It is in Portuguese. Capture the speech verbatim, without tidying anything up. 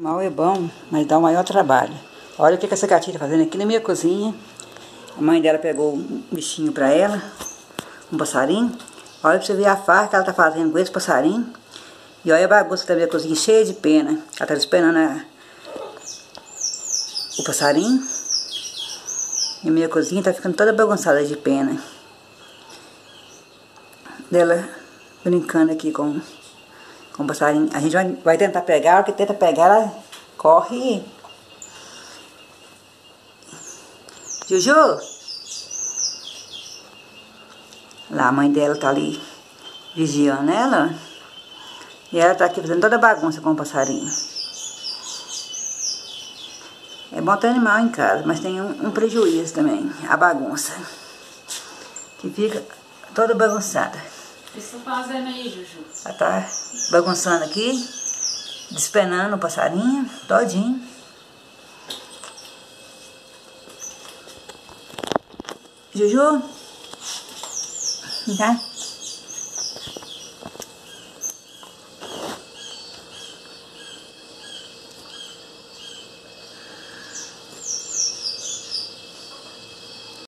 Mal é bom, mas dá o maior trabalho. Olha o que essa gatinha tá fazendo aqui na minha cozinha. A mãe dela pegou um bichinho pra ela, um passarinho. Olha pra você ver a farra que ela tá fazendo com esse passarinho. E olha a bagunça da minha cozinha, cheia de pena. Ela tá esperando a... o passarinho. E a minha cozinha tá ficando toda bagunçada de pena. Dela brincando aqui com, com o passarinho. A gente vai, vai tentar pegar, o que tenta pegar, ela corre. Juju! Lá a mãe dela tá ali vigiando ela. E ela tá aqui fazendo toda a bagunça com o passarinho. É bom ter animal em casa, mas tem um, um prejuízo também, a bagunça. Que fica toda bagunçada. O que você tá fazendo aí, Juju? Ela tá bagunçando aqui, despenando o passarinho, todinho. Juju? Vem cá.